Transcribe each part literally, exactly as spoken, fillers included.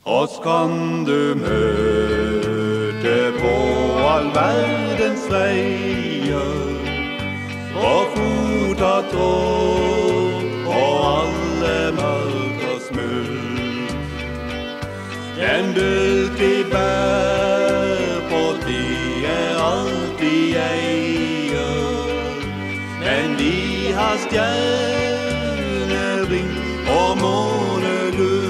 Oss kan du møte på all verdens veier, på fot og tråd og alle mørkers muld. Den bult vi bær på, de er alt vi eier, men de har stjerneblind og månegull.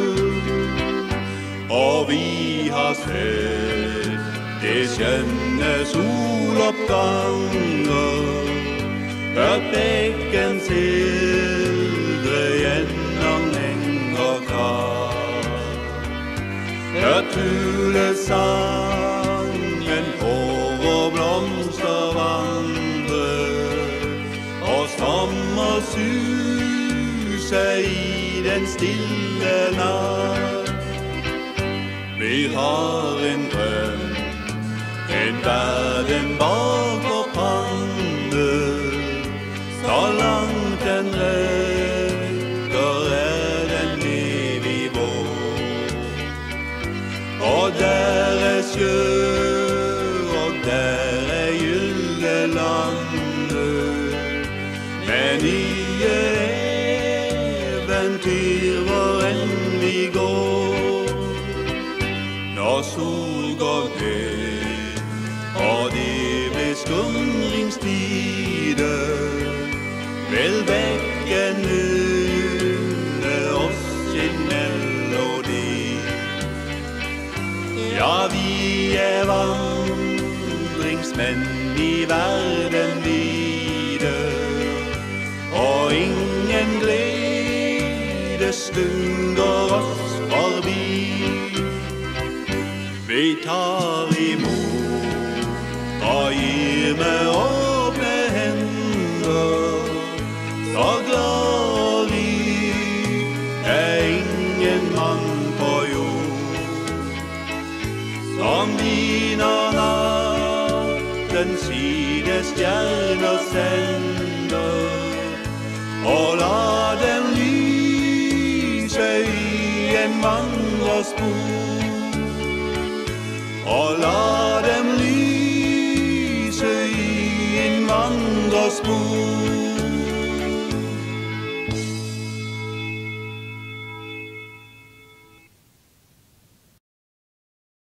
Og vi har sett det skjønne soloppganger, hørt bekken sildre gjennom eng og kratt, hørt fuglesangen over blomster vandre, og sommersuse i den stille natt. Vi har en drøm, en verden bak vår panne, så langt den rekker er den evig vår. Og der er sjø, og der er gyllelandet, med nye eventyr hvor enn vi går. Når sol går ned, og det blir skumringstider, vil bekken nynne oss sin melodi. Ja, vi er vandringsmenn i verden vide, og ingen gledesstund går oss forbi. Vi tar imot og gir med åpne hender, så glad og rik er ingen mann på jord, som viner natten sine stjerner sender, og la dem lyse i en vandrers spor. Og la dem lyse i en vandrers spor.